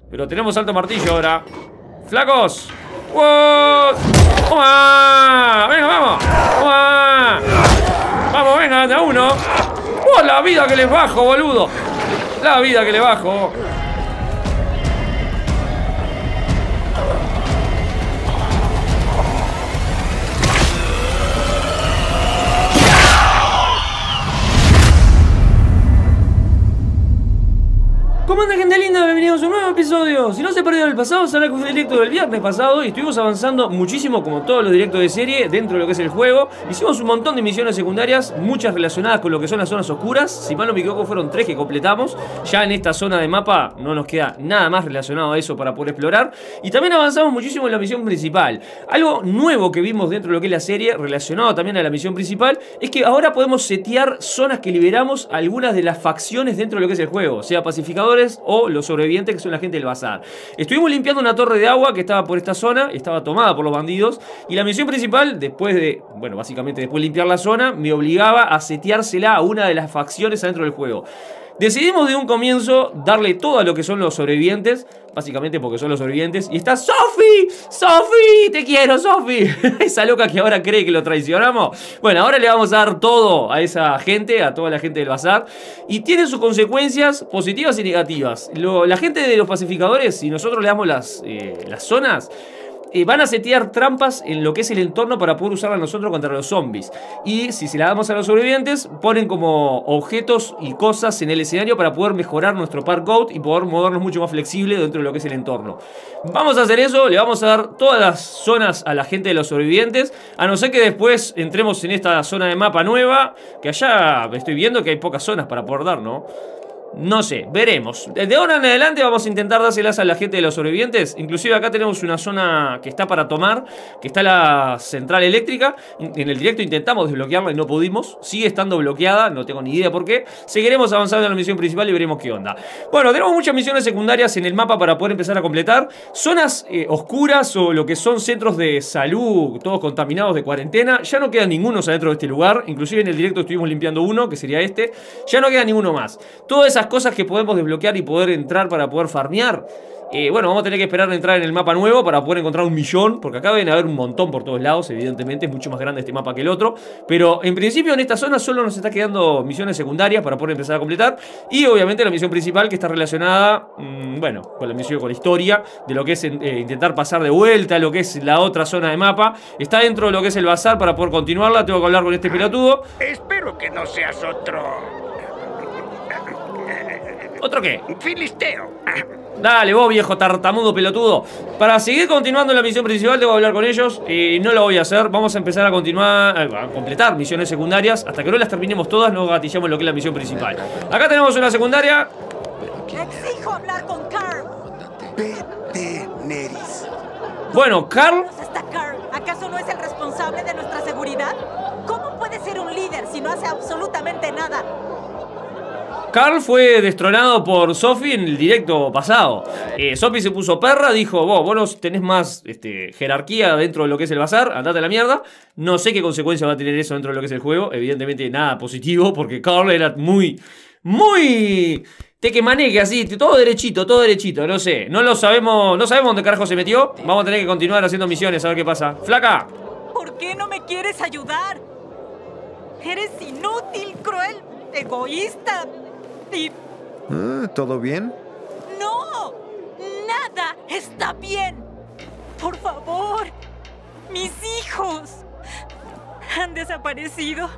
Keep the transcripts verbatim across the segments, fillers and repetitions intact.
Pero tenemos salto martillo ahora. ¡Flacos! ¡Wow! ¡Uah! ¡Venga, vamos! ¡Uah! ¡Vamos, venga, de a uno! ¡Oh, la vida que les bajo, boludo! La vida que le bajo. ¿Cómo anda, gente linda? Bienvenidos a un nuevo episodio. Si no se perdió el pasado, sabrá que fue el directo del viernes pasado y estuvimos avanzando muchísimo, como todos los directos de serie, dentro de lo que es el juego. Hicimos un montón de misiones secundarias, muchas relacionadas con lo que son las zonas oscuras. Si mal no me equivoco, fueron tres que completamos. Ya en esta zona de mapa no nos queda nada más relacionado a eso para poder explorar. Y también avanzamos muchísimo en la misión principal. Algo nuevo que vimos dentro de lo que es la serie, relacionado también a la misión principal, es que ahora podemos setear zonas que liberamos a algunas de las facciones dentro de lo que es el juego, sea pacificadores o los sobrevivientes, que son la gente del bazar. Estuvimos limpiando una torre de agua que estaba por esta zona, estaba tomada por los bandidos, y la misión principal, después de, bueno, básicamente después de limpiar la zona, me obligaba a seteársela a una de las facciones adentro del juego. Decidimos de un comienzo darle todo a lo que son los sobrevivientes, básicamente porque son los sobrevivientes. Y está Sophie, Sophie, te quiero, Sophie. Esa loca que ahora cree que lo traicionamos. Bueno, ahora le vamos a dar todo a esa gente, a toda la gente del bazar. Y tiene sus consecuencias positivas y negativas. Lo, la gente de los pacificadores, si nosotros le damos las, eh, las zonas, Eh, van a setear trampas en lo que es el entorno para poder usarla nosotros contra los zombies. Y si se la damos a los sobrevivientes, ponen como objetos y cosas en el escenario para poder mejorar nuestro parkour y poder movernos mucho más flexible dentro de lo que es el entorno. Vamos a hacer eso, le vamos a dar todas las zonas a la gente de los sobrevivientes, a no ser que después entremos en esta zona de mapa nueva, que allá estoy viendo que hay pocas zonas para poder dar, ¿no? No sé, veremos. Desde ahora en adelante vamos a intentar dárselas a la gente de los sobrevivientes. Inclusive acá tenemos una zona que está para tomar, que está la central eléctrica. En el directo intentamos desbloquearla y no pudimos. Sigue estando bloqueada, no tengo ni idea por qué. Seguiremos avanzando en la misión principal y veremos qué onda. Bueno, tenemos muchas misiones secundarias en el mapa para poder empezar a completar. Zonas eh, oscuras o lo que son centros de salud, todos contaminados de cuarentena. Ya no queda ninguno adentro de este lugar. Inclusive en el directo estuvimos limpiando uno, que sería este. Ya no queda ninguno más. Todas esas cosas que podemos desbloquear y poder entrar para poder farmear. Eh, bueno, vamos a tener que esperar a entrar en el mapa nuevo para poder encontrar un millón, porque acá deben haber un montón por todos lados, evidentemente, es mucho más grande este mapa que el otro. Pero en principio en esta zona solo nos está quedando misiones secundarias para poder empezar a completar. Y obviamente la misión principal, que está relacionada, mmm, bueno, con la misión, con la historia de lo que es eh, intentar pasar de vuelta a lo que es la otra zona de mapa. Está dentro de lo que es el bazar para poder continuarla. Tengo que hablar con este pelotudo. Espero que no seas otro... ¿Otro qué? Filisteo. Dale vos, viejo tartamudo pelotudo. Para seguir continuando la misión principal tengo que hablar con ellos. Y no lo voy a hacer. Vamos a empezar a continuar, a completar misiones secundarias. Hasta que no las terminemos todas, no gatillamos lo que es la misión principal. Acá tenemos una secundaria. Exijo hablar con Carl. Vete, Neris. Bueno, Carl. ¿Dónde está Carl? ¿Acaso no es el responsable de nuestra seguridad? ¿Cómo puede ser un líder si no hace absolutamente nada? Carl fue destronado por Sophie en el directo pasado. eh, Sophie se puso perra, dijo: vos, vos no tenés más este, jerarquía dentro de lo que es el bazar, andate a la mierda. No sé qué consecuencia va a tener eso dentro de lo que es el juego. Evidentemente nada positivo, porque Carl era muy, muy... te que maneje así, todo derechito, todo derechito, no sé. No lo sabemos, no sabemos dónde carajo se metió. Vamos a tener que continuar haciendo misiones a ver qué pasa. ¡Flaca! ¿Por qué no me quieres ayudar? Eres inútil, cruel, egoísta y... Ah, ¿todo bien? ¡No! ¡Nada está bien! ¡Por favor! ¡Mis hijos! Han desaparecido.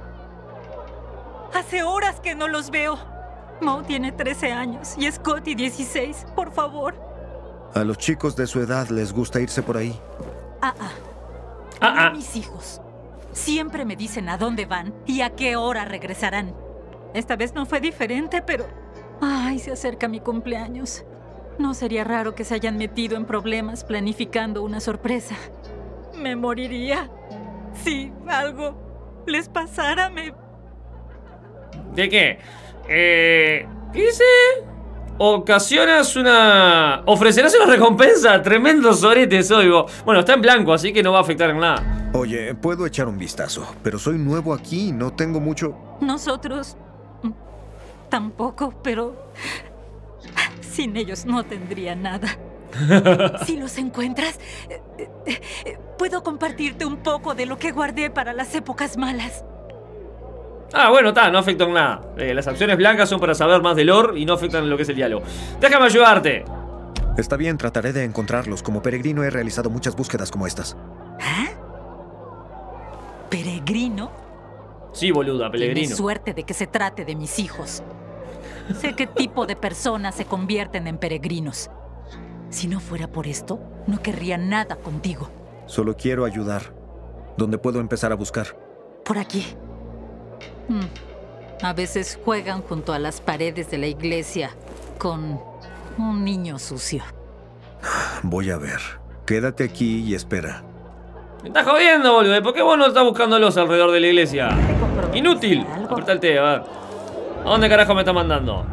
Hace horas que no los veo. Mo tiene trece años y Scotty dieciséis. Por favor. A los chicos de su edad les gusta irse por ahí. Ah, ah. Ah, ah. Mis hijos siempre me dicen a dónde van y a qué hora regresarán. Esta vez no fue diferente, pero... ay, se acerca mi cumpleaños. No sería raro que se hayan metido en problemas planificando una sorpresa. Me moriría si algo les pasara. Me... ¿De qué? Eh... ¿Qué dice? Ocasionas una... ofrecerás una recompensa. Tremendo sorete soy vos. Bueno, está en blanco, así que no va a afectar en nada. Oye, puedo echar un vistazo, pero soy nuevo aquí y no tengo mucho... Nosotros... tampoco, pero... Sin ellos no tendría nada. Si los encuentras, eh, eh, eh, puedo compartirte un poco de lo que guardé para las épocas malas. Ah, bueno, está, no afectan nada. Eh, las acciones blancas son para saber más del lore y no afectan lo que es el diálogo. Déjame ayudarte. Está bien, trataré de encontrarlos. Como peregrino he realizado muchas búsquedas como estas. ¿Ah? ¿Peregrino? Sí, boluda, peregrino. Tienes suerte de que se trate de mis hijos. Sé qué tipo de personas se convierten en peregrinos. Si no fuera por esto, no querría nada contigo. Solo quiero ayudar. ¿Dónde puedo empezar a buscar? Por aquí. Hmm. A veces juegan junto a las paredes de la iglesia con un niño sucio. Voy a ver. Quédate aquí y espera. Me estás jodiendo, boludo. ¿Por qué vos no estás buscándolos alrededor de la iglesia? Inútil. Apretá el T, a ver. ¿A dónde carajo me está mandando?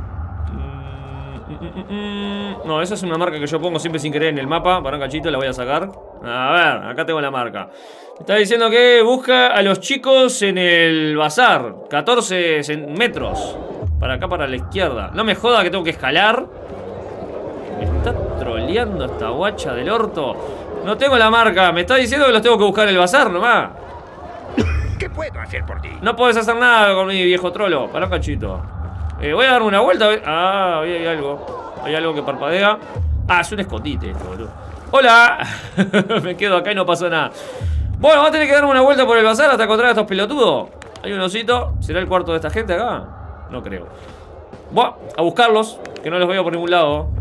No, esa es una marca que yo pongo siempre sin querer en el mapa. Para un cachito la voy a sacar. A ver, acá tengo la marca. Me está diciendo que busca a los chicos en el bazar. catorce metros. Para acá, para la izquierda. No me joda que tengo que escalar. Me está troleando esta guacha del orto. No tengo la marca. Me está diciendo que los tengo que buscar en el bazar nomás. ¿Qué puedo hacer por ti? No podés hacer nada con mi viejo trolo. Para un cachito. Eh, voy a darme una vuelta. Ah, ahí hay algo. Hay algo que parpadea. Ah, es un escondite esto, boludo. ¡Hola! Me quedo acá y no pasó nada. Bueno, vamos a tener que darme una vuelta por el bazar hasta encontrar a estos pelotudos. Hay un osito. ¿Será el cuarto de esta gente acá? No creo. Buah, a buscarlos, que no los veo por ningún lado.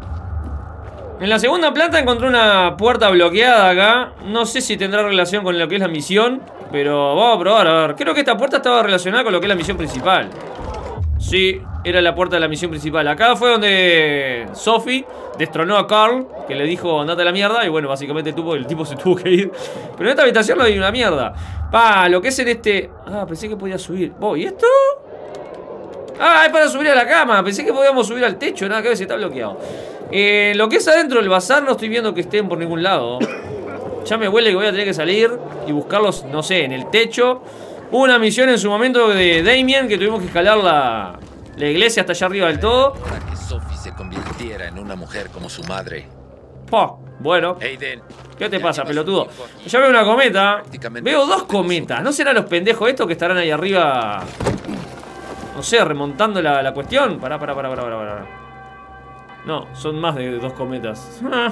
En la segunda planta encontré una puerta bloqueada acá. No sé si tendrá relación con lo que es la misión, pero vamos a probar, a ver. Creo que esta puerta estaba relacionada con lo que es la misión principal. Sí, era la puerta de la misión principal. Acá fue donde Sophie destronó a Carl, que le dijo andate a la mierda. Y bueno, básicamente tuvo, el tipo se tuvo que ir. Pero en esta habitación no hay una mierda. Pa, lo que es en este... Ah, pensé que podía subir. Oh, ¿y esto? Ah, es para subir a la cama. Pensé que podíamos subir al techo. Nada que ver, si está bloqueado. Eh, lo que es adentro del bazar no estoy viendo que estén por ningún lado. Ya me huele que voy a tener que salir y buscarlos, no sé, en el techo. Hubo una misión en su momento de Damien que tuvimos que escalar la, la iglesia hasta allá arriba del todo. Para que Sophie se convirtiera en una mujer como su madre. Oh, bueno. Aiden, ¿Qué te pasa, pelotudo? Ya veo una cometa. Veo dos cometas. ¿No serán los pendejos estos que estarán ahí arriba? No sé, remontando la, la cuestión. Pará, pará, pará, pará, pará, pará. No, son más de dos cometas. Ah.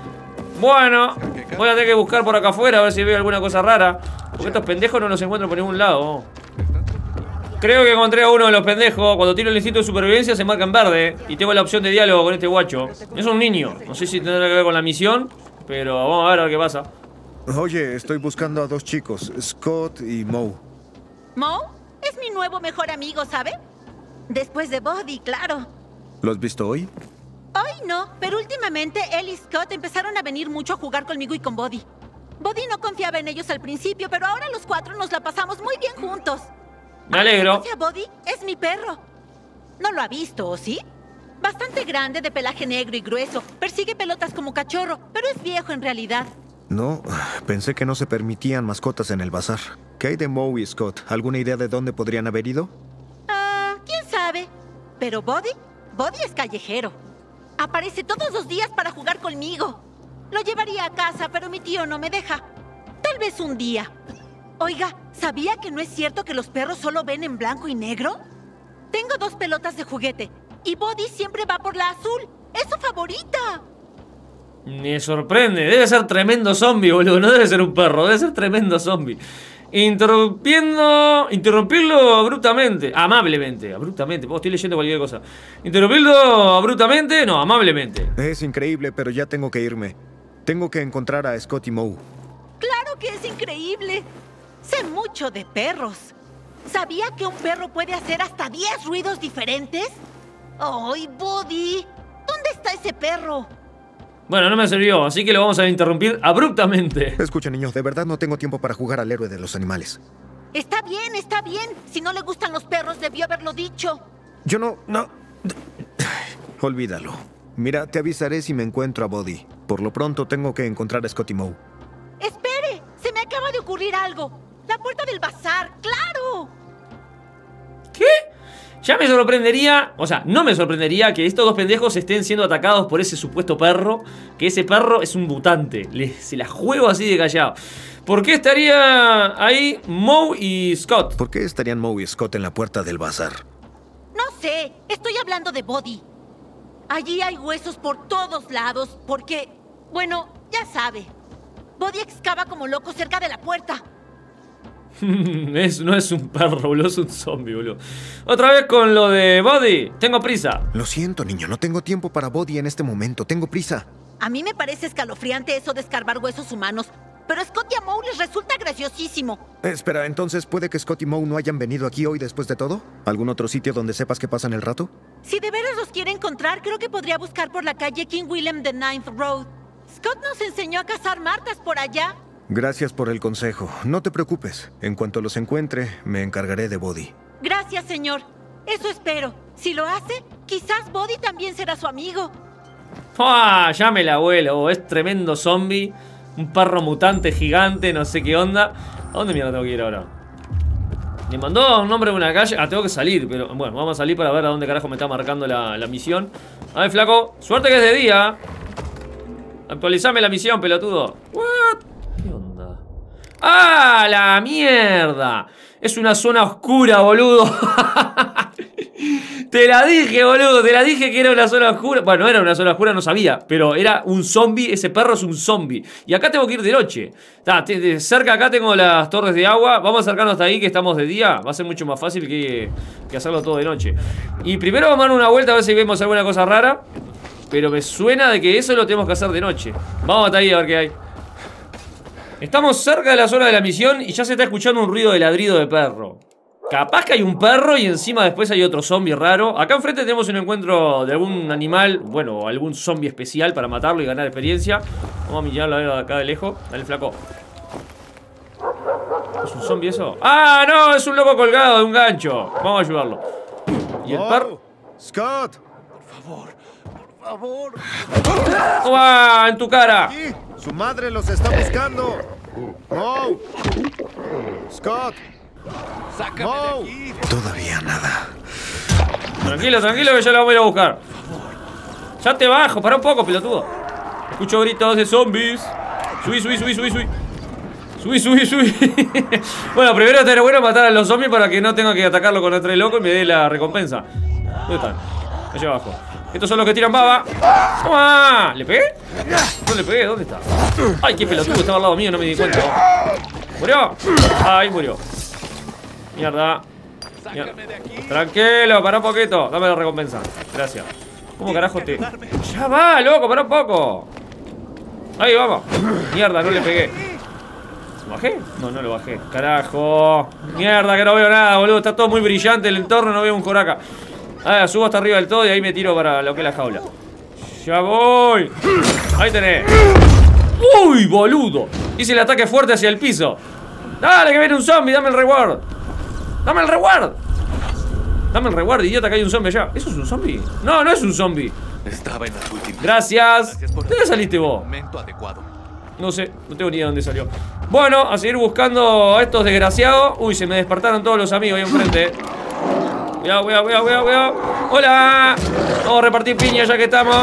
Bueno, voy a tener que buscar por acá afuera a ver si veo alguna cosa rara. Porque estos pendejos no los encuentro por ningún lado. Creo que encontré a uno de los pendejos. Cuando tiro el instinto de supervivencia se marca en verde. Y tengo la opción de diálogo con este guacho. Es un niño. No sé si tendrá que ver con la misión, pero vamos a ver a ver qué pasa. Oye, estoy buscando a dos chicos, Scott y Moe. ¿Moe? Es mi nuevo mejor amigo, ¿sabe? Después de Buddy, claro. ¿Lo has visto hoy? Hoy no, pero últimamente él y Scott empezaron a venir mucho a jugar conmigo y con Buddy. Buddy no confiaba en ellos al principio, pero ahora los cuatro nos la pasamos muy bien juntos. Me alegro. ¿Conoce a Buddy? Es mi perro. ¿No lo ha visto, o sí? Bastante grande, de pelaje negro y grueso. Persigue pelotas como cachorro, pero es viejo en realidad. No, pensé que no se permitían mascotas en el bazar. ¿Qué hay de Moe y Scott? ¿Alguna idea de dónde podrían haber ido? Ah, quién sabe. Pero Buddy, Buddy es callejero. Aparece todos los días para jugar conmigo. Lo llevaría a casa, pero mi tío no me deja. Tal vez un día. Oiga, ¿sabía que no es cierto que los perros solo ven en blanco y negro? Tengo dos pelotas de juguete y Buddy siempre va por la azul. ¡Es su favorita! Me sorprende. Debe ser tremendo zombie, boludo. No debe ser un perro, debe ser tremendo zombie. Interrumpiendo... Interrumpirlo abruptamente. Amablemente. Abruptamente. Oh, estoy leyendo cualquier cosa. Interrumpirlo abruptamente. No, amablemente. Es increíble, pero ya tengo que irme. Tengo que encontrar a Scott y Moe. ¡Claro que es increíble! Sé mucho de perros. ¿Sabía que un perro puede hacer hasta diez ruidos diferentes? ¡Ay, Buddy! ¿Dónde está ese perro? Bueno, no me sirvió, así que lo vamos a interrumpir abruptamente. Escucha, niños, de verdad no tengo tiempo para jugar al héroe de los animales. Está bien, está bien. Si no le gustan los perros, debió haberlo dicho. Yo no... no... Olvídalo. Mira, te avisaré si me encuentro a Buddy. Por lo pronto tengo que encontrar a Scott y Moe. ¡Espere! Se me acaba de ocurrir algo. La puerta del bazar, ¡claro! ¿Qué? Ya me sorprendería, o sea, no me sorprendería que estos dos pendejos estén siendo atacados por ese supuesto perro. Que ese perro es un mutante. Le, se la juego así de callado. ¿Por qué estaría ahí Moe y Scott? ¿Por qué estarían Moe y Scott en la puerta del bazar? No sé, estoy hablando de Body. Allí hay huesos por todos lados, porque, bueno, ya sabe. Body excava como loco cerca de la puerta. es, no es un perro, boludo, es un zombie, boludo. Otra vez con lo de Body. Tengo prisa. Lo siento, niño, no tengo tiempo para Body en este momento. Tengo prisa. A mí me parece escalofriante eso de escarbar huesos humanos, pero a Scott y a Moe les resulta graciosísimo. Espera, entonces, ¿puede que Scott y Moe no hayan venido aquí hoy después de todo? ¿Algún otro sitio donde sepas que pasan el rato? Si de veras los quiere encontrar, creo que podría buscar por la calle King William de Ninth Road. Scott nos enseñó a cazar martas por allá. Gracias por el consejo. No te preocupes. En cuanto los encuentre, me encargaré de Body. Gracias, señor. Eso espero. Si lo hace, quizás Body también será su amigo. ¡Ah! Ya me la abuelo. Es tremendo zombie. Un perro mutante gigante. No sé qué onda. ¿A dónde mierda tengo que ir ahora? Me mandó un nombre de una calle. Ah, tengo que salir. Pero bueno, vamos a salir para ver a dónde carajo me está marcando la, la misión. A ver, flaco. Suerte que es de día. Actualizame la misión, pelotudo. What? ¿Qué onda? ¡Ah, la mierda! Es una zona oscura, boludo. Te la dije, boludo. Te la dije que era una zona oscura. Bueno, no era una zona oscura, no sabía. Pero era un zombie. Ese perro es un zombie. Y acá tengo que ir de noche. Ta, te, de cerca acá tengo las torres de agua. Vamos a acercarnos hasta ahí que estamos de día. Va a ser mucho más fácil que, que hacerlo todo de noche. Y primero vamos a dar una vuelta a ver si vemos alguna cosa rara. Pero me suena de que eso lo tenemos que hacer de noche. Vamos hasta ahí a ver qué hay. Estamos cerca de la zona de la misión y ya se está escuchando un ruido de ladrido de perro. Capaz que hay un perro y encima después hay otro zombie raro. Acá enfrente tenemos un encuentro de algún animal, bueno, algún zombie especial para matarlo y ganar experiencia. Vamos a mirarlo a ver acá de lejos. Dale, flaco. ¿Es un zombie eso? ¡Ah, no! Es un loco colgado de un gancho. Vamos a ayudarlo. ¿Y el perro? ¡Scott! Por favor, por favor. ¡Toma! ¡En tu cara! Aquí. Su madre los está buscando. ¡Moe! ¡Scott! ¡Sácame ¡Moe! de aquí! Todavía nada. Tranquilo, tranquilo que ya lo vamos a ir a buscar. Ya te bajo, para un poco, pelotudo. Escucho gritos de zombies. Subí, subí, subí, subí, subí. Subí, subí, subí. Bueno, primero estaría bueno matar a los zombies para que no tenga que atacarlo con el tres loco y me dé la recompensa. ¿Dónde están? Allá abajo. Estos son los que tiran baba. ¡Toma! ¿Le pegué? No le pegué, ¿dónde está? Ay, qué pelotudo, estaba al lado mío, no me di cuenta. ¿Murió? Ay, murió. Mierda. Mierda. Tranquilo, para un poquito. Dame la recompensa. Gracias. ¿Cómo carajo te...? Ya va, loco, para un poco. Ahí, vamos. Mierda, no le pegué. ¿Lo bajé? No, no lo bajé. Carajo. Mierda, que no veo nada, boludo. Está todo muy brillante el entorno, no veo un joraca. Ah, subo hasta arriba del todo y ahí me tiro para lo que es la jaula. Ya voy. Ahí tenés. Uy, boludo. Hice el ataque fuerte hacia el piso. Dale, que viene un zombie, dame el reward. Dame el reward. Dame el reward, idiota, que hay un zombie allá. ¿Eso es un zombie? No, no es un zombie. Estaba en las últimas. Gracias. Gracias por ¿De dónde saliste vos? momento adecuado. No sé, no tengo ni idea de dónde salió. Bueno, a seguir buscando a estos desgraciados. Uy, se me despertaron todos los amigos ahí enfrente. Cuidado, cuidado, cuidado, cuidado, cuidado. ¡Hola! Vamos a repartir piña ya que estamos.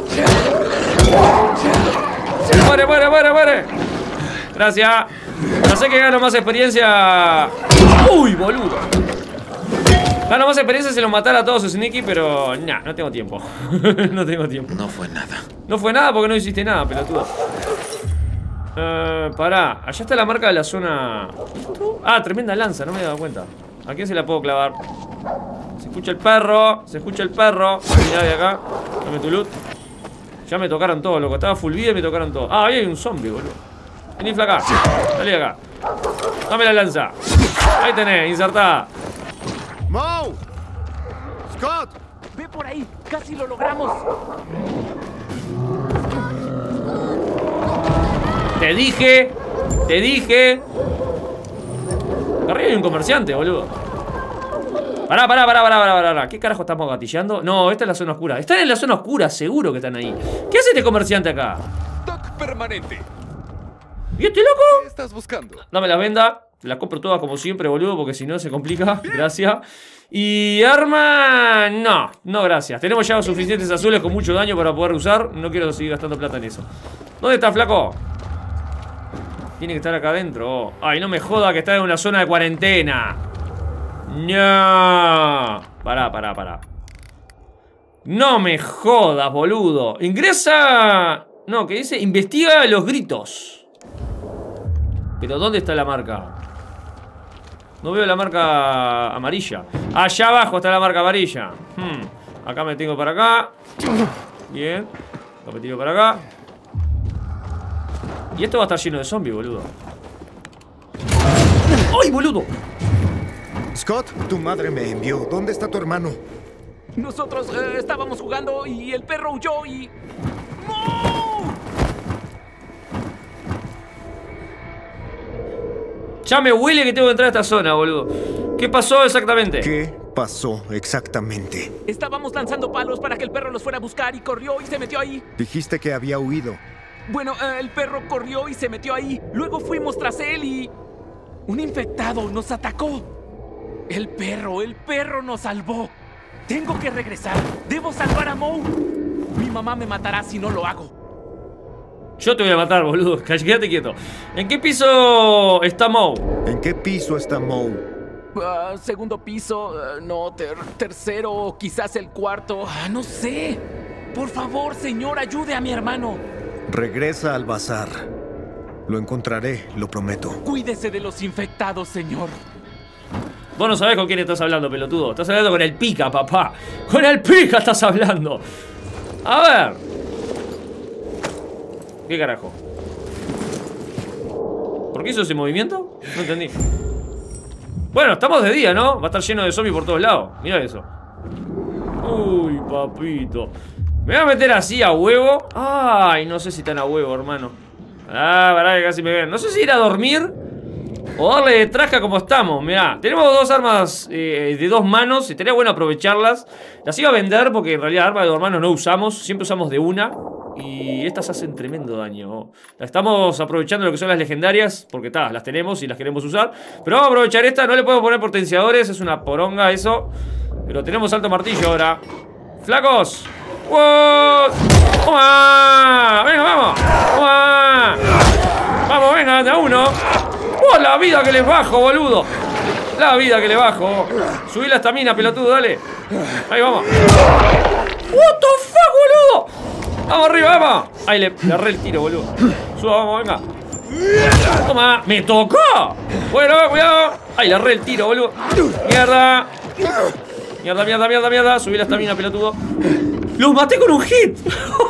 ¡Muere, muere, muere, muere! Gracias. No sé que gano más experiencia. ¡Uy, boludo! Gano más experiencia si los matara a todos a Sneaky, pero nah, no tengo tiempo. No tengo tiempo. No fue nada. No fue nada porque no hiciste nada, pelotudo. Eh, pará, allá está la marca de la zona. Ah, tremenda lanza, no me he dado cuenta. ¿A quién se la puedo clavar? Se escucha el perro, se escucha el perro. Mirá de acá, dame tu loot. Ya me tocaron todos, loco. Estaba full vida y me tocaron todos. Ah, ahí hay un zombie, boludo. Vení, flaca. Salí de acá. Dame la lanza. Ahí tenés, insertada. ¡Moe! ¡Scott! Ve por ahí, casi lo logramos. Te dije, te dije. Arriba hay un comerciante, boludo. Pará, pará, pará, pará, pará, pará. ¿Qué carajo estamos gatillando? No, esta es la zona oscura. Están en la zona oscura, seguro que están ahí. ¿Qué hace este comerciante acá? Doc permanente. ¿Y este loco? ¿Qué estás buscando? Dame la venda. La compro todas como siempre, boludo, porque si no se complica. Gracias. Y arma... No, no gracias. Tenemos ya suficientes azules con mucho daño para poder usar. No quiero seguir gastando plata en eso. ¿Dónde está, flaco? Tiene que estar acá adentro. Ay, no me joda que está en una zona de cuarentena. No. Pará, pará, pará. No me jodas, boludo. Ingresa... No, que dice investiga los gritos. Pero ¿dónde está la marca? No veo la marca amarilla. Allá abajo está la marca amarilla. hmm. Acá me tengo para acá. Bien. Acá me tiro para acá. Y esto va a estar lleno de zombies, boludo. ¡Ay, boludo! Scott, tu madre me envió. ¿Dónde está tu hermano? Nosotros eh, estábamos jugando y el perro huyó y... ¡No! Ya me huele que tengo que entrar a esta zona, boludo. ¿Qué pasó exactamente? ¿Qué pasó exactamente? Estábamos lanzando palos para que el perro los fuera a buscar y corrió y se metió ahí. Dijiste que había huido. Bueno, eh, el perro corrió y se metió ahí. Luego fuimos tras él y... un infectado nos atacó. El perro, el perro nos salvó. Tengo que regresar. Debo salvar a Moe. Mi mamá me matará si no lo hago. Yo te voy a matar, boludo. Quédate quieto. ¿En qué piso está Moe? ¿En qué piso está Moe? Uh, segundo piso, uh, no, ter tercero o quizás el cuarto. Uh, no sé. Por favor, señor, ayude a mi hermano. Regresa al bazar. Lo encontraré, lo prometo. Cuídese de los infectados, señor. Vos no sabés con quién estás hablando, pelotudo. Estás hablando con el pica, papá. Con el pica estás hablando. A ver. ¿Qué carajo? ¿Por qué hizo ese movimiento? No entendí. Bueno, estamos de día, ¿no? Va a estar lleno de zombies por todos lados. Mira eso. Uy, papito. Me voy a meter así a huevo. Ay, no sé si tan a huevo, hermano. Ah, pará que casi me ven. No sé si ir a dormir o darle de traje como estamos. Mirá, tenemos dos armas eh, de dos manos. Y estaría bueno aprovecharlas. Las iba a vender porque en realidad armas de dos manos no usamos. Siempre usamos de una. Y estas hacen tremendo daño. Las estamos aprovechando lo que son las legendarias. Porque ta, las tenemos y las queremos usar. Pero vamos a aprovechar esta. No le podemos poner potenciadores. Es una poronga eso. Pero tenemos alto martillo ahora. ¡Flacos! ¡Wow! ¡Toma! ¡Venga, vamos! ¡Toma! ¡Vamos, venga, de a uno! ¡Oh, la vida que les bajo, boludo! La vida que le bajo. Subí la estamina, pelotudo, dale. Ahí vamos. What the fuck, boludo. Vamos arriba, vamos. Ahí le, le agarré el tiro, boludo. Suba, vamos, venga. Toma, me tocó. Bueno, cuidado. Ahí le agarré el tiro, boludo. Mierda. Mierda, mierda, mierda, mierda. Subí la estamina, pelotudo. ¡Los maté con un hit!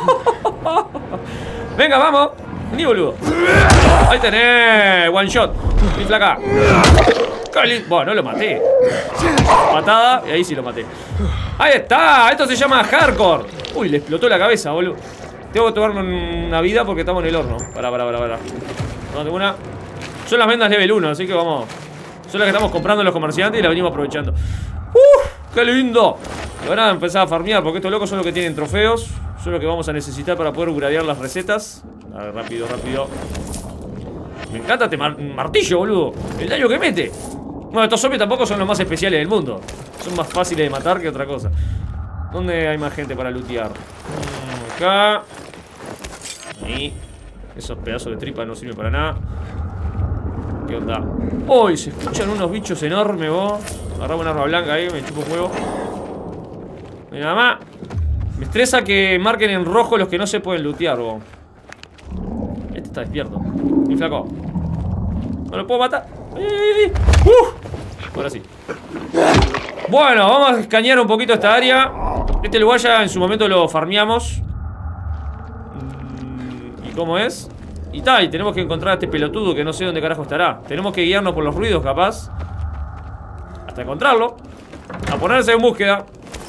Venga, vamos. Ni boludo. Ahí tenés. One shot. Mi flaca. Bueno, no lo maté. Patada. Y ahí sí lo maté. Ahí está. Esto se llama hardcore. Uy, le explotó la cabeza, boludo. Tengo que tomarme una vida porque estamos en el horno. Pará, pará, pará, pará. No tengo una. Son las vendas level uno, así que vamos. Son las que estamos comprando en los comerciantes y las venimos aprovechando. ¡Uf! ¡Qué lindo! Y ahora empezar a farmear porque estos locos son los que tienen trofeos. Son los que vamos a necesitar para poder gradear las recetas. A ver, rápido, rápido. Me encanta este mar martillo, boludo. El daño que mete. Bueno, estos zombies tampoco son los más especiales del mundo. Son más fáciles de matar que otra cosa. ¿Dónde hay más gente para lootear? Acá. Ahí. Esos pedazos de tripa no sirven para nada. ¿Qué onda? ¡Uy! Se escuchan unos bichos enormes, vos. Agarramos un arma blanca ahí, me chupo un huevo. Y nada más. Me estresa que marquen en rojo los que no se pueden lootear, vos. Este está despierto. Mi flaco. ¿No lo puedo matar? ¡Uh! Ahora sí. Bueno, vamos a escanear un poquito esta área. Este lugar ya en su momento lo farmeamos. ¿Y cómo es? Y tal, y tenemos que encontrar a este pelotudo que no sé dónde carajo estará. Tenemos que guiarnos por los ruidos, capaz. Hasta encontrarlo. A ponerse en búsqueda.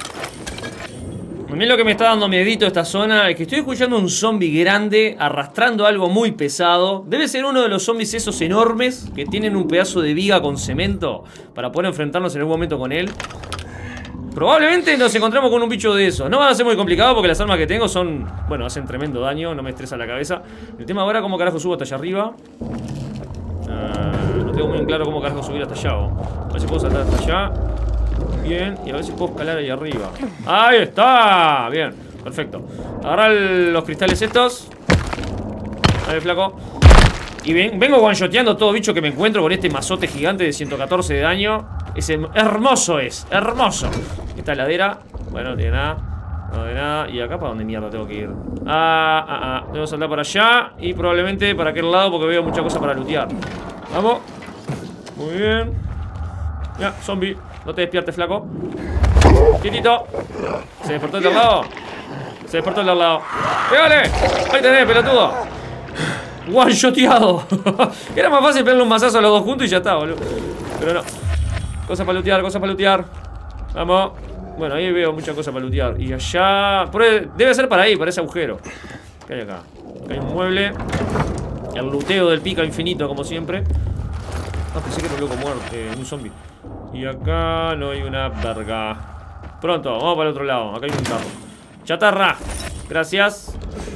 A mí lo que me está dando miedito esta zona es que estoy escuchando un zombie grande arrastrando algo muy pesado. Debe ser uno de los zombies esos enormes que tienen un pedazo de viga con cemento para poder enfrentarnos en algún momento con él. Probablemente nos encontremos con un bicho de esos. No va a ser muy complicado porque las armas que tengo son... Bueno, hacen tremendo daño, no me estresa la cabeza. El tema ahora, ¿cómo carajo subo hasta allá arriba? Uh, no tengo muy en claro cómo carajo subir hasta allá. ¿O? A ver si puedo saltar hasta allá. Bien, y a ver si puedo escalar ahí arriba. ¡Ahí está! Bien, perfecto. Agarrar los cristales estos. Dale, flaco. Y ven, vengo one-shoteando todo bicho que me encuentro con este mazote gigante de ciento catorce de daño. Es hermoso, es, hermoso. Esta heladera, bueno, no tiene nada. No tiene nada. ¿Y acá para dónde mierda tengo que ir? Ah, ah, ah. Tengo que saltar para allá. Y probablemente para aquel lado porque veo mucha cosa para lootear. Vamos. Muy bien. Ya, zombie. No te despiertes, flaco. Quietito. ¿Se despertó el de al lado? Se despertó el de al lado. ¡Pégale! Ahí tenés, pelotudo. One-shoteado. Era más fácil pegarle un mazazo a los dos juntos y ya está, boludo. Pero no. Cosa para lootear, cosa para lootear. Vamos. Bueno, ahí veo mucha cosa para lootear. Y allá... Debe ser para ahí, para ese agujero. ¿Qué hay acá? Acá hay un mueble. El looteo del pica infinito, como siempre. Ah, pensé que era un loco muerto, eh, un zombie. Y acá no hay una verga. Pronto, vamos para el otro lado. Acá hay un carro. Chatarra. Gracias.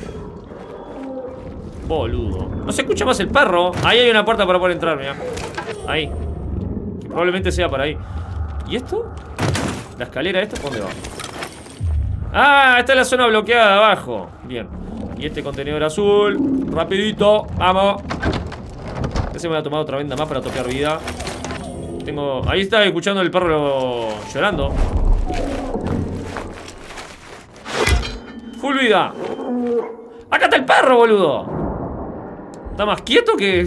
Boludo. No se escucha más el perro. Ahí hay una puerta para poder entrar, mira. Ahí. Probablemente sea para ahí. ¿Y esto? ¿La escalera esta? ¿Por dónde va? Ah, esta es la zona bloqueada de abajo. Bien. Y este contenedor azul. Rapidito. Vamos. Ese me va a tomar otra venda más para topear vida. Tengo... Ahí está escuchando el perro llorando. Full vida. Acá está el perro, boludo. Está más quieto que...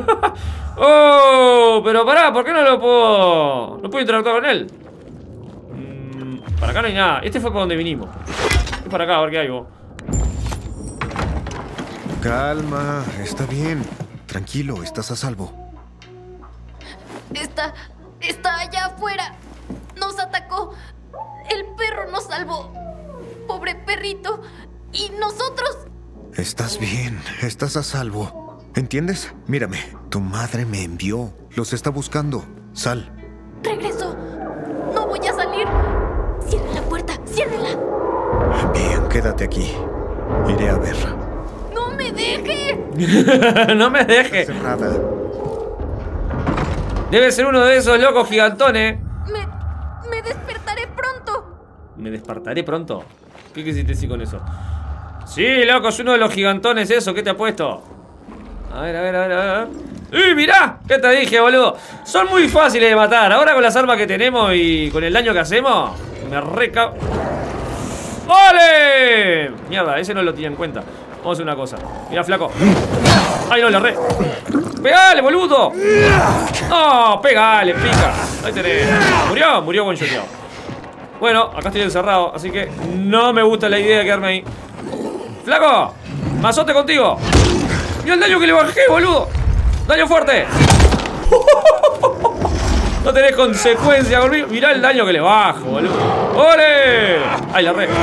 Oh, pero pará, ¿por qué no lo puedo... No puedo interactuar con él? mm, Para acá no hay nada. Este fue para donde vinimos. Es para acá, a ver qué hay vos. Calma, está bien. Tranquilo, estás a salvo. Está... está allá afuera. Nos atacó. El perro nos salvó. Pobre perrito. ¿Y nosotros? Estás bien, estás a salvo. ¿Entiendes? Mírame, tu madre me envió. Los está buscando. Sal. Regreso. No voy a salir. Cierra la puerta, ciérrala. Bien, quédate aquí. Iré a ver. ¡No me deje! No me deje. Cerrada. Debe ser uno de esos locos gigantones. Me... me despertaré pronto. ¿Me despertaré pronto? ¿Qué quisiste decir con eso? Sí, loco, es uno de los gigantones eso. ¿Qué te ha puesto? A ver, a ver, a ver, a ver. ¡Y mirá! ¿Qué te dije, boludo? Son muy fáciles de matar. Ahora con las armas que tenemos y con el daño que hacemos, me reca... ¡Ole! Mierda, ese no lo tenía en cuenta. Vamos a hacer una cosa. Mira, flaco. ¡Ay, no, le re! ¡Pegale, boludo! ¡No! ¡Pegale, pica! Ahí tenés. ¿Murió? Murió buen shoteado. Bueno, acá estoy encerrado, así que no me gusta la idea de quedarme ahí. ¡Flaco! ¡Mazote contigo! ¡Mira el daño que le bajé, boludo! ¡Daño fuerte! No tenés consecuencia conmigo. Mirá el daño que le bajo, boludo. ¡Ole! ¡Ay, la re!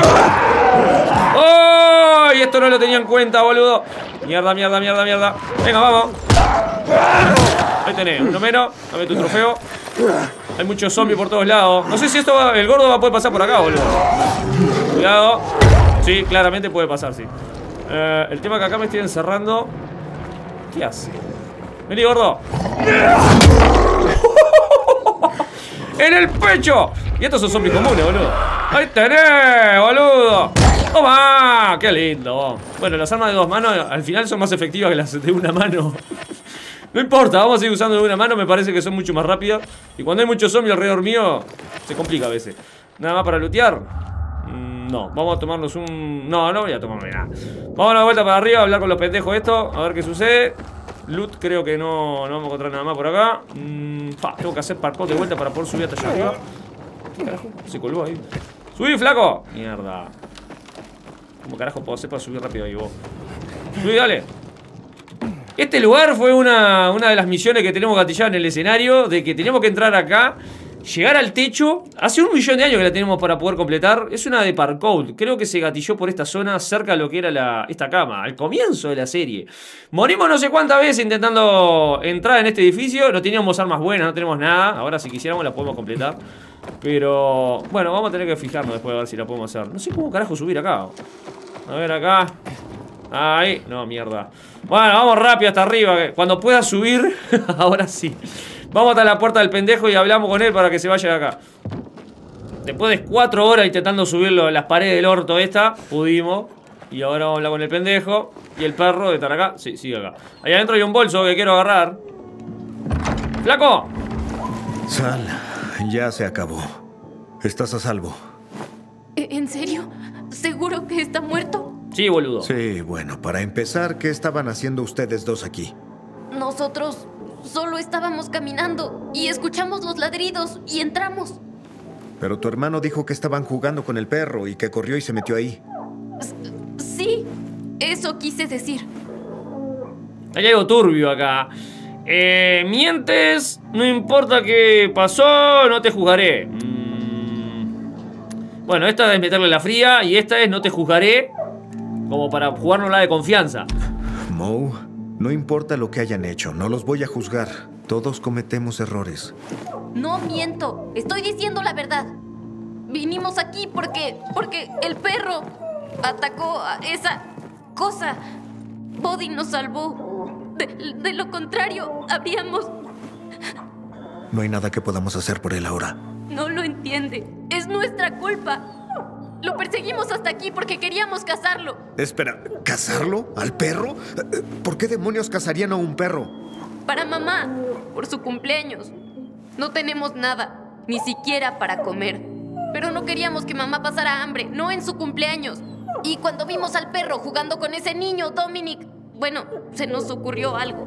¡Oh! Y esto no lo tenía en cuenta, boludo. Mierda, mierda, mierda, mierda. Venga, vamos. Ahí tenés, uno menos. Dame tu trofeo. Hay muchos zombies por todos lados. No sé si esto va, el gordo va a poder pasar por acá, boludo. Cuidado. Sí, claramente puede pasar, sí. Eh, el tema es que acá me estoy encerrando. ¿Qué hace? Vení, gordo. ¡En el pecho! Y estos son zombies comunes, boludo. ¡Ahí tenés, boludo! ¡Toma! ¡Qué lindo! Bueno, las armas de dos manos al final son más efectivas que las de una mano. No importa, vamos a seguir usando de una mano. Me parece que son mucho más rápidas. Y cuando hay muchos zombies alrededor mío, se complica a veces. Nada más para lootear. mm, No, vamos a tomarnos un... No, no voy a tomarme nada. Vamos a dar una vuelta para arriba, a hablar con los pendejos esto. A ver qué sucede. Loot creo que no, no vamos a encontrar nada más por acá. mm, pa, Tengo que hacer parkour de vuelta para poder subir hasta allá arriba. ¿Qué carajo? Se colgó ahí. ¡Subí, flaco! Mierda. ¿Cómo carajo puedo hacer para subir rápido ahí, vos? Subí, dale. Este lugar fue una, una de las misiones que tenemos gatilladas en el escenario. De que teníamos que entrar acá, llegar al techo. Hace un millón de años que la tenemos para poder completar. Es una de parkour. Creo que se gatilló por esta zona, cerca de lo que era la, esta cama, al comienzo de la serie. Morimos no sé cuántas veces intentando entrar en este edificio. No teníamos armas buenas, no tenemos nada. Ahora si quisiéramos la podemos completar. Pero bueno, vamos a tener que fijarnos después a ver si la podemos hacer. No sé cómo carajo subir acá. A ver acá. Ahí. No, mierda. Bueno, vamos rápido hasta arriba. Que cuando pueda subir, ahora sí. Vamos hasta la puerta del pendejo y hablamos con él para que se vaya de acá. Después de cuatro horas intentando subirlo en las paredes del orto esta, pudimos. Y ahora vamos a hablar con el pendejo. Y el perro de estar acá. Sí, sigue acá. Ahí adentro hay un bolso que quiero agarrar. ¡Flaco! Sal, ya se acabó. Estás a salvo. ¿En serio? ¿Seguro que está muerto? Sí, boludo. Sí, bueno, para empezar, ¿qué estaban haciendo ustedes dos aquí? Nosotros solo estábamos caminando y escuchamos los ladridos y entramos. Pero tu hermano dijo que estaban jugando con el perro y que corrió y se metió ahí. Sí, eso quise decir. Hay algo turbio acá. Eh, mientes, no importa qué pasó, no te juzgaré. Mm. Bueno, esta es meterle la fría y esta es no te juzgaré. Como para jugárnosla de confianza. Moe, no importa lo que hayan hecho, no los voy a juzgar. Todos cometemos errores. No miento, estoy diciendo la verdad. Vinimos aquí porque, porque el perro atacó a esa cosa. Bodhi nos salvó. De, de lo contrario, habríamos... No hay nada que podamos hacer por él ahora. No lo entiende. Es nuestra culpa. Lo perseguimos hasta aquí porque queríamos cazarlo. Espera, ¿cazarlo? ¿Al perro? ¿Por qué demonios cazarían a un perro? Para mamá, por su cumpleaños. No tenemos nada, ni siquiera para comer. Pero no queríamos que mamá pasara hambre, no en su cumpleaños. Y cuando vimos al perro jugando con ese niño, Dominic, bueno, se nos ocurrió algo.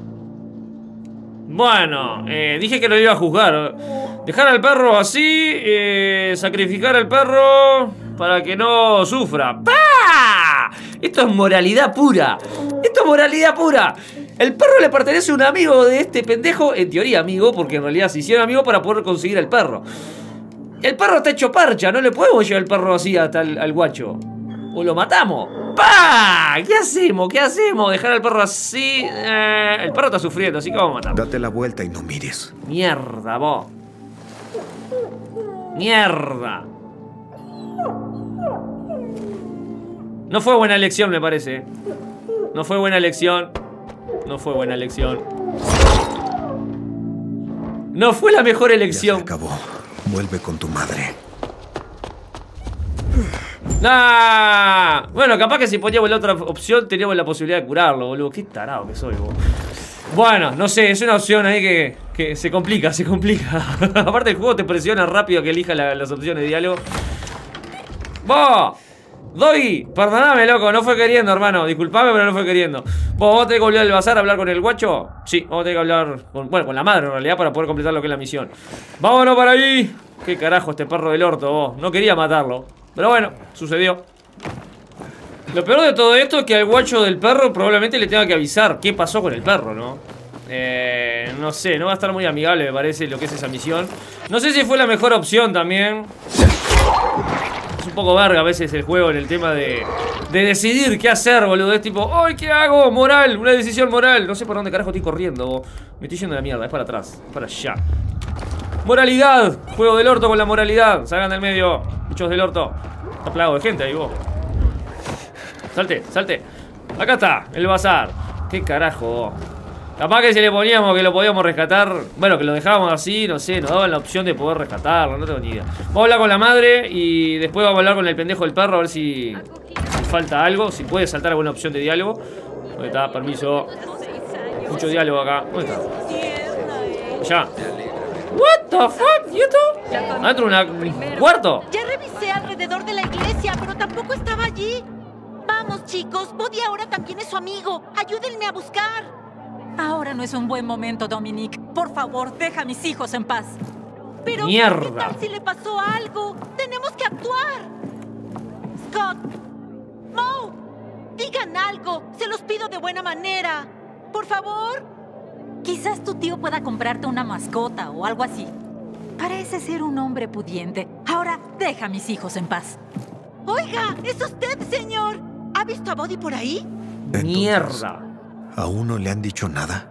Bueno, eh, dije que lo iba a juzgar. Dejar al perro así, eh, sacrificar al perro para que no sufra. ¡Pah! Esto es moralidad pura. Esto es moralidad pura. El perro le pertenece a un amigo de este pendejo. En teoría amigo, porque en realidad se hicieron amigos para poder conseguir el perro. El perro está hecho parcha. No le podemos llevar el perro así hasta el, al guacho. O lo matamos. ¡Pah! ¿Qué hacemos? ¿Qué hacemos? Dejar al perro así. Eh, el perro está sufriendo, así que vamos a matarlo. Date la vuelta y no mires. Mierda, vos. Mierda. No fue buena elección, me parece. No fue buena elección. No fue buena elección. No fue la mejor elección. Ya se acabó. Vuelve con tu madre. ¡Nah! Bueno, capaz que si poníamos la otra opción teníamos la posibilidad de curarlo, boludo. Qué tarado que soy, vos. Bueno, no sé, es una opción ahí que, que se complica, se complica. Aparte el juego te presiona rápido que elija la, las opciones de diálogo. ¡Vos! Doggy, perdoname, loco, no fue queriendo, hermano. Disculpame, pero no fue queriendo. ¿Vos, vos tenés que volver al bazar a hablar con el guacho? Sí, vamos a tener que hablar con, bueno, con la madre en realidad para poder completar lo que es la misión. ¡Vámonos para ahí! ¿Qué carajo este perro del orto, vos? No quería matarlo. Pero bueno, sucedió. Lo peor de todo esto es que al guacho del perro probablemente le tenga que avisar qué pasó con el perro, ¿no? Eh, no sé, no va a estar muy amigable, me parece, lo que es esa misión. No sé si fue la mejor opción también. Es un poco verga a veces el juego en el tema de, de decidir qué hacer, boludo. Es tipo, ¡ay, qué hago! Moral, una decisión moral. No sé por dónde carajo estoy corriendo, vos. Me estoy yendo de la mierda, es para atrás, es para allá. Moralidad, juego del orto con la moralidad. Salgan del medio, bichos del orto. Está plagado de gente ahí, vos. Salte, salte. Acá está, el bazar. ¿Qué carajo, vos? Capaz que si le poníamos que lo podíamos rescatar. Bueno, que lo dejábamos así, no sé. Nos daban la opción de poder rescatarlo, no tengo ni idea. Vamos a hablar con la madre y después vamos a hablar con el pendejo del perro. A ver si, si falta algo, si puede saltar alguna opción de diálogo. ¿Dónde está? Permiso. Mucho diálogo acá. ¿Dónde está? Ya. What the fuck? ¿Y esto? ¿Adentro de un cuarto? Ya revisé alrededor de la iglesia, pero tampoco estaba allí. Vamos, chicos. Bodhi ahora también es su amigo. Ayúdenme a buscar. Ahora no es un buen momento, Dominic. Por favor, deja a mis hijos en paz. Pero, Mierda. ¿qué tal si le pasó algo? Tenemos que actuar. Scott, Moe, digan algo. Se los pido de buena manera. Por favor. Quizás tu tío pueda comprarte una mascota o algo así. Parece ser un hombre pudiente. Ahora, deja a mis hijos en paz. Oiga, es usted, señor. ¿Ha visto a Bodhi por ahí? Entonces, Mierda. ¿aún no le han dicho nada?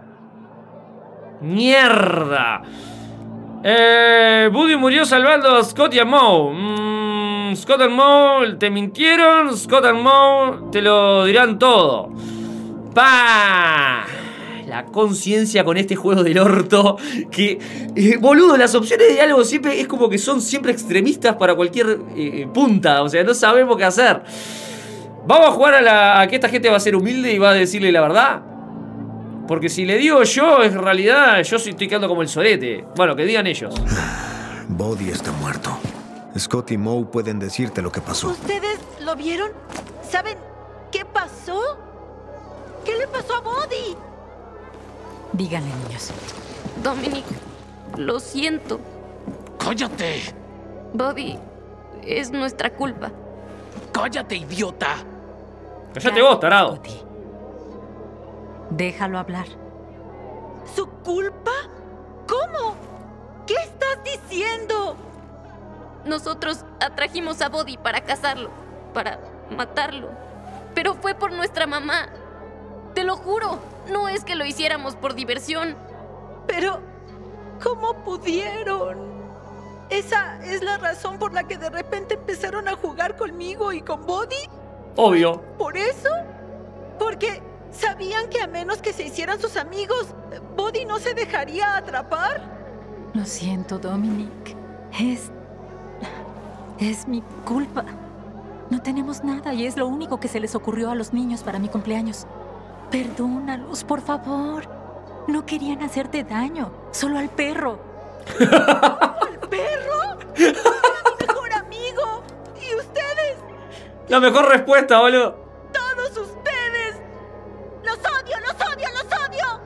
¡Mierda! Eh, Buddy murió salvando a Scott y a Moe. Mm, mmm, Scott and Moe te mintieron, Scott and Moe te lo dirán todo. ¡Pa! La conciencia con este juego del orto. Que, eh, boludo, las opciones de diálogo siempre es como que son siempre extremistas para cualquier eh, punta. O sea, no sabemos qué hacer. Vamos a jugar a, la, a que esta gente va a ser humilde y va a decirle la verdad. Porque si le digo yo, en realidad yo estoy quedando como el sorete. Bueno, que digan ellos. Bodhi está muerto. Scott y Moe pueden decirte lo que pasó. ¿Ustedes lo vieron? ¿Saben qué pasó? ¿Qué le pasó a Bodhi? Díganle, niños. Dominic, lo siento. ¡Cállate! Bodhi, es nuestra culpa. ¡Cállate, idiota! Cállate vos, tarado. Bodhi. Déjalo hablar. ¿Su culpa? ¿Cómo? ¿Qué estás diciendo? Nosotros atrajimos a Bodhi para cazarlo, para matarlo. Pero fue por nuestra mamá. Te lo juro, no es que lo hiciéramos por diversión. Pero, ¿cómo pudieron? ¿Esa es la razón por la que de repente empezaron a jugar conmigo y con Bodhi? Obvio. ¿Por eso? Porque sabían que a menos que se hicieran sus amigos, Bodhi no se dejaría atrapar. Lo siento, Dominic. Es... Es mi culpa. No tenemos nada y es lo único que se les ocurrió a los niños para mi cumpleaños. Perdónalos, por favor. No querían hacerte daño, solo al perro. ¿El perro? ¡Era mi mejor amigo! ¿Y ustedes? La mejor respuesta, boludo. ¡Todos ustedes! ¡Los odio, los odio, los odio!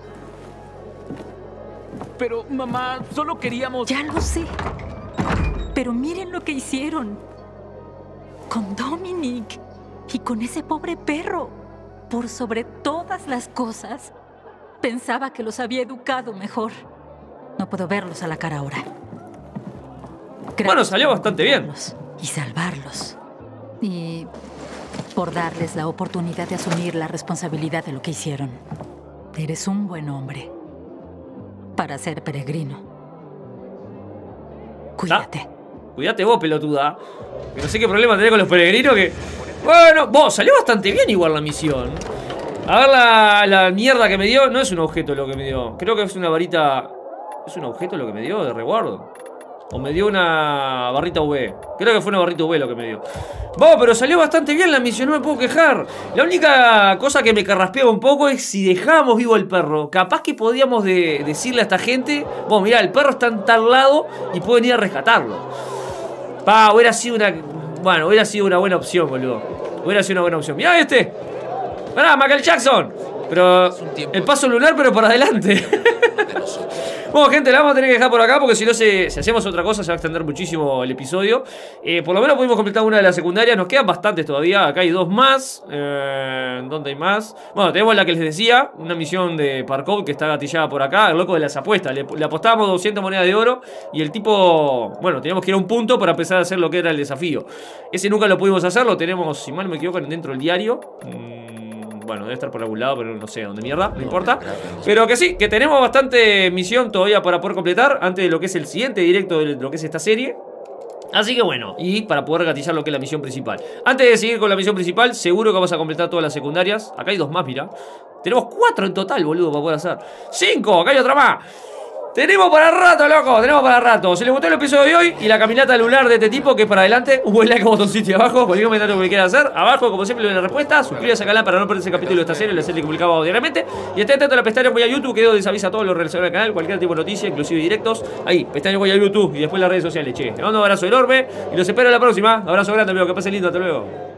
Pero, mamá, solo queríamos... Ya lo sé. Pero miren lo que hicieron. Con Dominic y con ese pobre perro. Por sobre todas las cosas, pensaba que los había educado mejor. No puedo verlos a la cara ahora. Gracias Bueno, salió por bastante bien. encontrarlos y salvarlos. Y por darles la oportunidad de asumir la responsabilidad de lo que hicieron. Eres un buen hombre para ser peregrino. Cuídate. Cuídate vos, pelotuda. Que no sé qué problema tenés con los peregrinos que... Bueno, vos, salió bastante bien igual la misión. A ver la, la mierda que me dio. No es un objeto lo que me dio. Creo que es una varita... ¿Es un objeto lo que me dio de reguardo? O me dio una barrita U V. Creo que fue una barrita U V lo que me dio. Vos, pero salió bastante bien la misión, no me puedo quejar. La única cosa que me carraspea un poco es si dejábamos vivo al perro. Capaz que podíamos de, decirle a esta gente: vos, mirá, el perro está en tal lado y pueden ir a rescatarlo. Pa, hubiera sido una... Bueno, hubiera sido una buena opción, boludo. Hubiera sido una buena opción. Mirá este. Mirá, Michael Jackson. Pero el paso lunar, pero para adelante. Bueno, gente, la vamos a tener que dejar por acá porque si no, se, si hacemos otra cosa se va a extender muchísimo el episodio. eh, Por lo menos pudimos completar una de las secundarias. Nos quedan bastantes todavía. Acá hay dos más. eh, ¿Dónde hay más? Bueno, tenemos la que les decía, una misión de Parkour que está gatillada por acá. El loco de las apuestas. Le, le apostábamos doscientas monedas de oro y el tipo... Bueno, teníamos que ir a un punto para empezar a hacer lo que era el desafío. Ese nunca lo pudimos hacer. Lo tenemos, si mal no me equivoco, dentro del diario. Mmm... Bueno, debe estar por algún lado, pero no sé dónde mierda, no importa. Pero que sí, que tenemos bastante misión todavía para poder completar antes de lo que es el siguiente directo de lo que es esta serie. Así que bueno, y para poder gatillar lo que es la misión principal. Antes de seguir con la misión principal, seguro que vamos a completar todas las secundarias. Acá hay dos más, mira. Tenemos cuatro en total, boludo, para poder hacer. ¡Cinco! Acá hay otra más. Tenemos para rato, loco, tenemos para rato. Si les gustó el episodio de hoy y la caminata lunar de este tipo, que es para adelante, un buen like, botoncito abajo, cualquier comentario que quieran hacer. Abajo, como siempre, la respuesta. Suscríbase al canal para no perderse el capítulo de esta serie, la serie que publicamos diariamente. Y estén atentos a la pestaña Voy a YouTube, que les avisa todo lo relacionado al canal, cualquier tipo de noticia, inclusive directos. Ahí, pestaña Voy a YouTube y después las redes sociales, che. Les mando un abrazo enorme y los espero en la próxima. Abrazo grande, amigo, que pasen lindo, hasta luego.